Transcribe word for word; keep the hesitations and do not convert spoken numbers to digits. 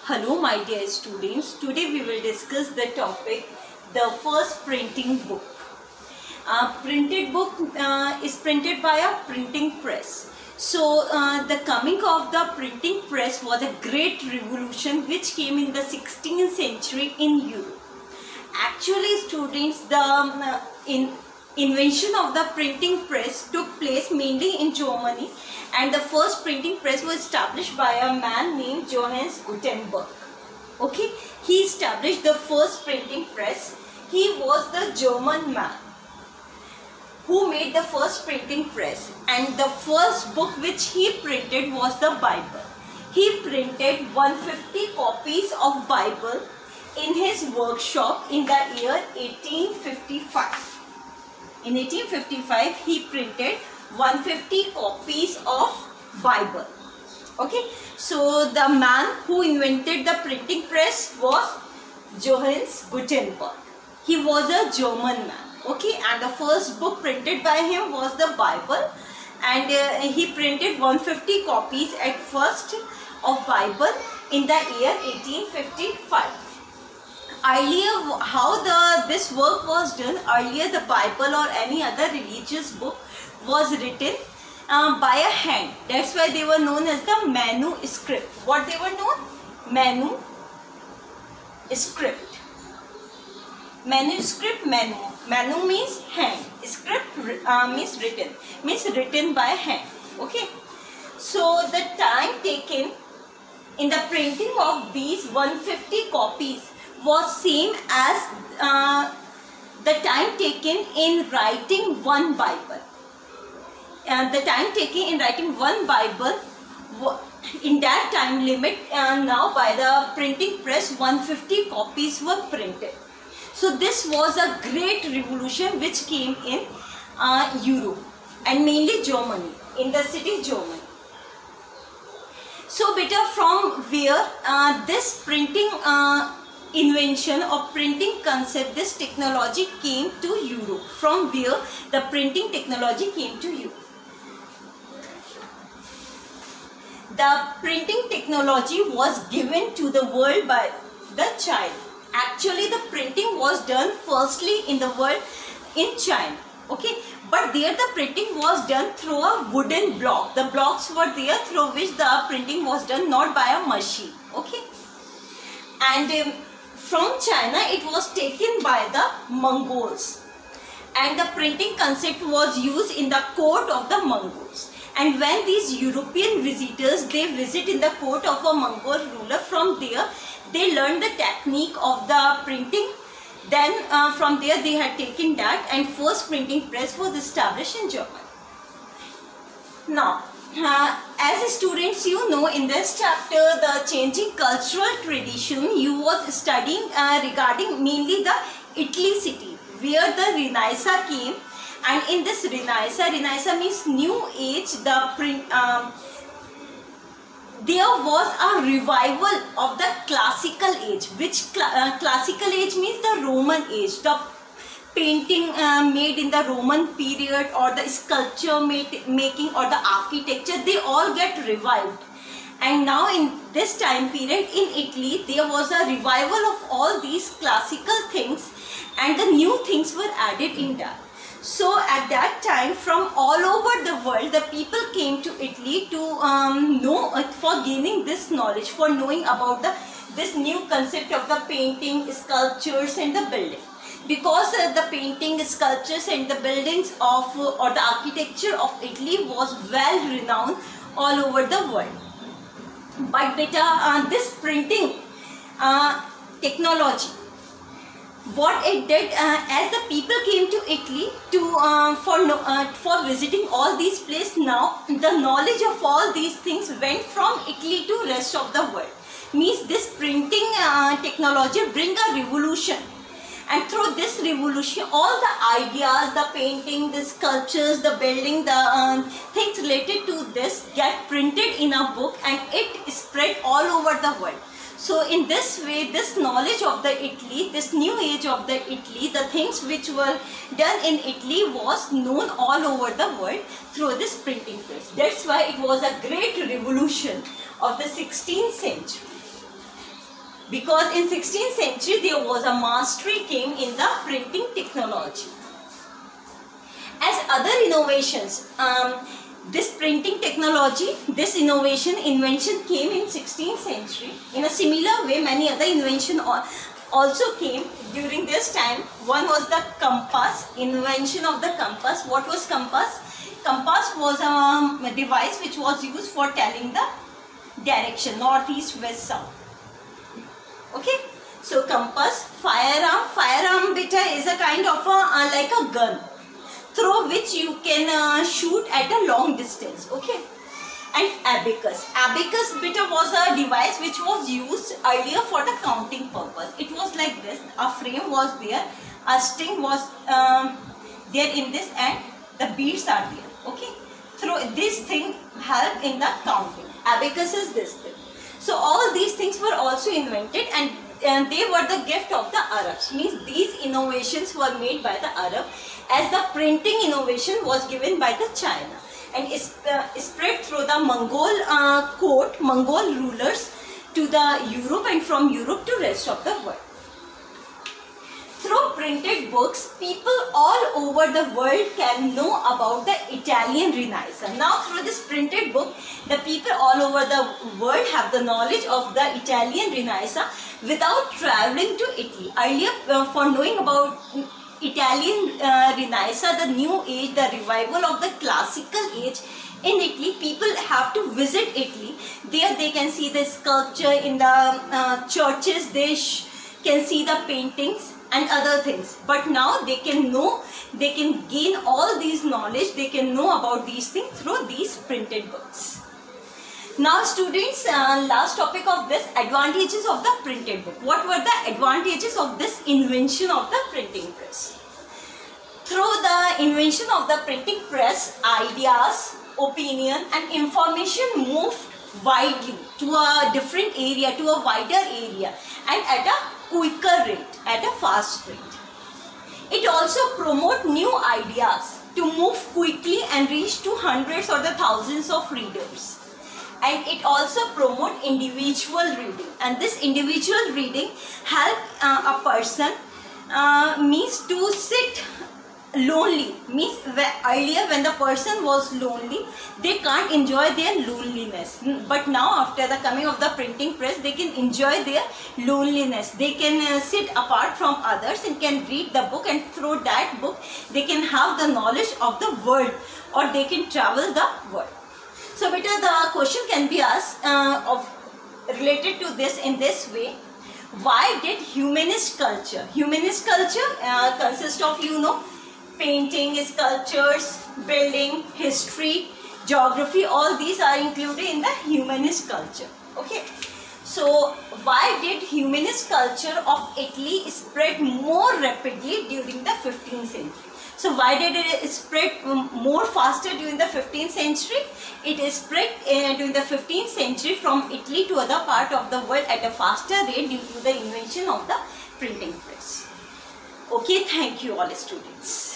Hello my dear students, today we will discuss the topic the first printing book. Uh, printed book uh, is printed by a printing press. So uh, the coming of the printing press was a great revolution which came in the sixteenth century in Europe. Actually students, the uh, in invention of the printing press took place mainly in Germany, and the first printing press was established by a man named Johannes Gutenberg. Okay, he established the first printing press. He was the German man who made the first printing press, and the first book which he printed was the Bible. He printed one hundred fifty copies of Bible in his workshop in the year eighteen fifty-five. In eighteen fifty-five, he printed one hundred fifty copies of Bible. Okay, so the man who invented the printing press was Johannes Gutenberg. He was a German man. Okay, and the first book printed by him was the Bible, and uh, he printed one hundred fifty copies at first of Bible in the year eighteen fifty-five. Earlier, how the this work was done, earlier the Bible or any other religious book was written uh, by a hand. That's why they were known as the manuscript. What they were known? Manuscript. Manuscript, manu. Manu means hand. Script uh, means written. Means written by hand. Okay. So the time taken in the printing of these one hundred fifty copies was same as uh, the time taken in writing one Bible. And the time taken in writing one Bible, in that time limit, uh, now by the printing press, one hundred fifty copies were printed. So this was a great revolution which came in uh, Europe and mainly Germany, in the city Germany. So beta, from where uh, this printing uh, invention or printing concept, this technology came to Europe, from where the printing technology came to Europe. The printing technology was given to the world by the China. Actually, the printing was done firstly in the world in China. Okay, but there the printing was done through a wooden block. The blocks were there through which the printing was done, not by a machine. Okay, and um, from China it was taken by the Mongols, and the printing concept was used in the court of the Mongols. And when these European visitors, they visit in the court of a Mongol ruler, from there they learned the technique of the printing. Then uh, from there they had taken that, and first printing press was established in Germany. Now, uh, as students, you know, in this chapter, the changing cultural tradition, you was studying uh, regarding mainly the Italy city, where the Renaissance came. And in this Renaissance, Renaissance means new age, the print, um, there was a revival of the classical age. Which cl uh, classical age means the Roman age. The painting uh, made in the Roman period, or the sculpture made, making, or the architecture, they all get revived. And now in this time period in Italy, there was a revival of all these classical things, and the new things were added in that. So at that time, from all over the world, the people came to Italy to um, know, uh, for gaining this knowledge, for knowing about the this new concept of the painting, sculptures and the building. Because uh, the painting, sculptures and the buildings of uh, or the architecture of Italy was well renowned all over the world. But beta, uh, this printing uh, technology, what it did, uh, as the people came to Italy to uh, for no, uh, for visiting all these places, now the knowledge of all these things went from Italy to rest of the world. Means this printing uh, technology bring a revolution, and through this revolution, all the ideas, the painting, the sculptures, the building, the uh, things related to this get printed in a book, and it spread all over the world. So in this way, this knowledge of the Italy, this new age of the Italy, the things which were done in Italy was known all over the world through this printing press. That's why it was a great revolution of the sixteenth century. because in sixteenth century there was a mastery came in the printing technology. As other innovations, um, this printing technology, this innovation, invention came in sixteenth century. In a similar way, many other invention also came during this time. One was the compass, invention of the compass. What was compass? Compass was um, a device which was used for telling the direction, north, east, west, south. Okay, so compass. Firearm, firearm beta is a kind of a uh, like a gun through which you can uh, shoot at a long distance. Okay, and abacus. Abacus beta was a device which was used earlier for the counting purpose. It was like this: a frame was there, a string was um, there in this, and the beads are there. Okay, through this thing help in the counting. Abacus is this thing. So all these things were also invented, and, and they were the gift of the Arabs. Means these innovations were made by the Arab, as the printing innovation was given by the China, and is uh, spread through the Mongol uh, court, Mongol rulers to the Europe, and from Europe to rest of the world. Through printed books, people all over the world can know about the Italian Renaissance. Now through this printed book, the people all over the world have the knowledge of the Italian Renaissance without traveling to Italy. Earlier, uh, for knowing about Italian uh, Renaissance, the new age, the revival of the classical age in Italy, people have to visit Italy. There they can see the sculpture in the uh, churches, they can see the paintings and other things. But now they can know, they can gain all these knowledge, they can know about these things through these printed books. Now students, uh, last topic of this, advantages of the printed book. What were the advantages of this invention of the printing press? Through the invention of the printing press, ideas, opinion and information moved widely to a different area, to a wider area, and at a quicker rate, at a fast rate. It also promotes new ideas to move quickly and reach to hundreds or the thousands of readers. And it also promotes individual reading, and this individual reading help uh, a person uh, means to sit lonely, means earlier when the person was lonely, they can't enjoy their loneliness, but now after the coming of the printing press, they can enjoy their loneliness. They can uh, sit apart from others and can read the book, and through that book they can have the knowledge of the world, or they can travel the world. So beta, the question can be asked uh, of related to this in this way: why did humanist culture, humanist culture uh, consists of, you know, painting, sculptures, building, history, geography, all these are included in the humanist culture. Okay, so why did humanist culture of Italy spread more rapidly during the fifteenth century? So why did it spread more faster during the fifteenth century? It is spread uh, during the fifteenth century from Italy to other part of the world at a faster rate due to the invention of the printing press. Okay, thank you all students.